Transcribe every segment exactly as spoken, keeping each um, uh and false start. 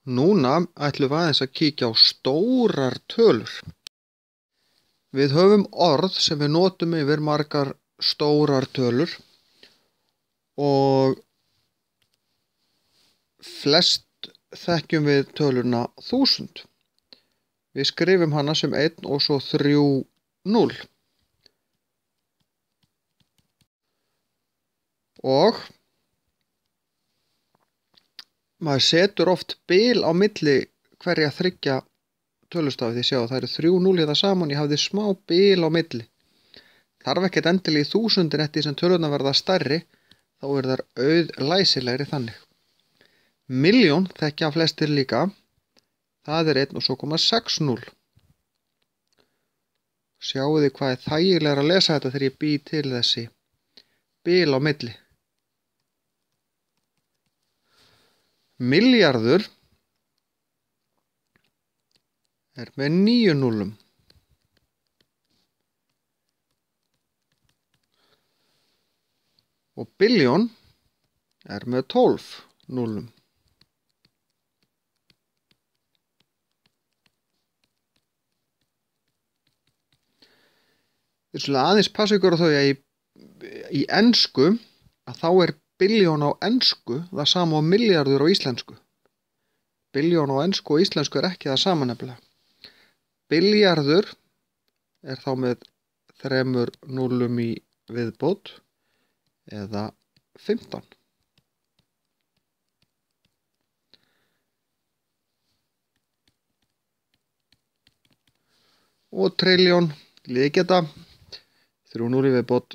Núna ætlum við aðeins að kíkja á stórar tölur. Við höfum orð sem við notum yfir margar stórar tölur og flest þekkjum við töluna þúsund. Við skrifum hana sem einn og svo þrjú núll. Og maður setur oft bil á milli hverja þriggja tölustafi. Þið sjá að það eru þrjú núll hérna saman, ég hafði smá bil á milli. Þarf ekkert endilega í þúsundin eftir sem tölurnar verða stærri, þá er þær auðlæsilegri þannig. Milljón þekkja flestir líka, það er einn og svo koma sex núll. Sjáu þið hvað er þægilega að lesa þetta þegar ég bý til þessi bil á milli. Milljarður er með níu núllum. Og billjón er með tólf núllum. Þið skulle aðeins passa ykkur á þau að í, í ensku að þá er billjón á ensku það sama á milljarður á íslensku. Billjón á ensku og íslensku er ekki það sama nefnilega. Billjarður er þá með þremur núllum í viðbót eða fimmtán. Og trilljón, líkjeta, þrjú núll í viðbót,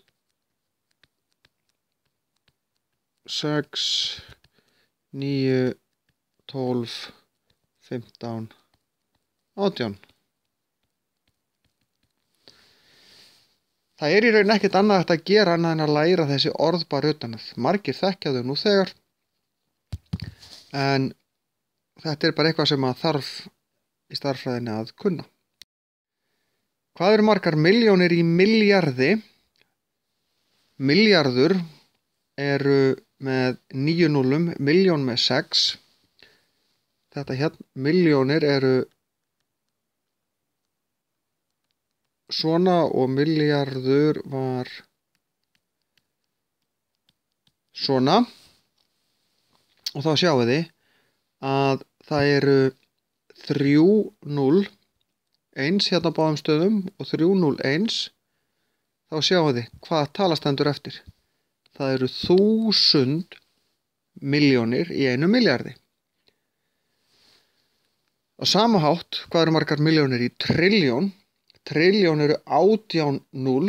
sex, níu, tólf, fimmtán, átján. Það er í raun ekkert annað hægt að gera annað en að læra þessi orð bara utan að. Margir þekkja þau nú þegar, en þetta er bara eitthvað sem að þarf í stærðfræðinni að kunna. Hvað eru margar milljónir í milljarði? Milljarður eru með níu núllum, milljón með sex. Þetta hérna, milljónir eru svona og milljarður var svona. Og þá sjáum við að það eru þrjú núll eins hérna á báðum stöðum og þrjú núll eins. Þá sjáum við hvað tala stendur eftir. Það eru þúsund milljónir í einu milljarði. Á sama hátt, hvað eru margar milljónir í trilljón? Trilljón eru átján núll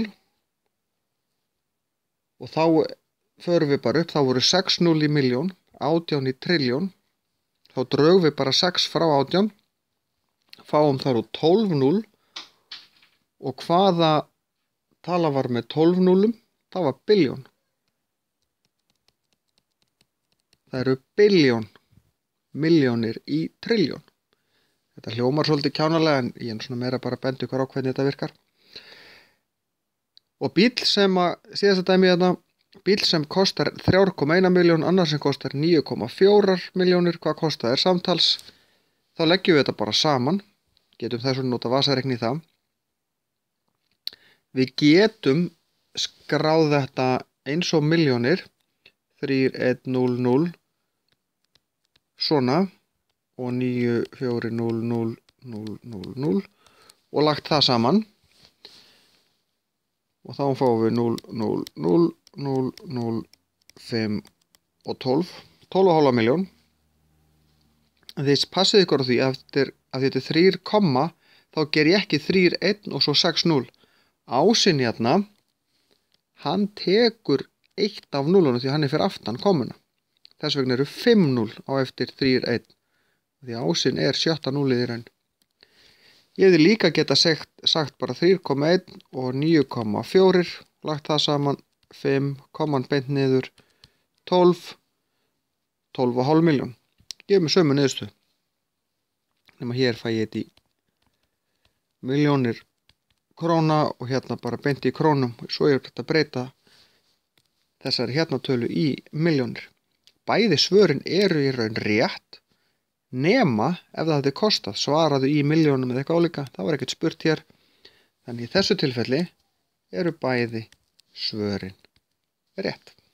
og þá förum við bara upp, þá voru sex núll í milljón, átján í trilljón. Þá drögum við bara sex frá átján, fáum þar úr tólf núll og hvaða tala var með tólf núllum? Það var billjón. Það eru billjón milljónir í trilljón. Þetta hljómar svolítið kjánalega en ég er svona meira bara að benda ykkur á hvernig þetta virkar. Og bíll sem að, síðast að dæmi þetta, bíll sem kostar þrjú komma eina milljón, annar sem kostar níu komma fjórar milljónir, hvað kostar þér samtals? Þá leggjum við þetta bara saman, getum þess að nota vasareikni í það. Við getum skráð þetta eins og milljónir, þrjú eitt núll núll, svona, og níu fjögur núll núll núll núll núll og lagt það saman og þá fáum við núll núll núll núll núll fimm og tólf tólf komma fimm milljón. Þið passið ykkur á því að þetta er þrjú komma þá ger ég ekki þrjú eitt og svo sex núll. Ásinn hérna hann tekur eitt af núllunum því hann er fyrir aftan kommuna. Þess vegna eru fimm núll á eftir þrjú eitt. Því ásinn er sjötta núllið í raun. Ég hefði líka geta sagt, sagt bara þrjú komma einn og níu komma fjórir, lagt það saman, fimm, komman beint niður, tólf, tólf komma fimm milljón. Gefum við sömu niðurstöðu. Nema hér fæ ég þetta í milljónir króna og hérna bara beint í krónum. Svo er þetta að breyta þessari hérna tölu í milljónir. Bæði svörin eru í raun rétt, nema ef það hefði kostað, svaraðu í milljónum eða eitthvað álíka, það var ekkert spurt hér. Þannig í þessu tilfelli eru bæði svörin rétt.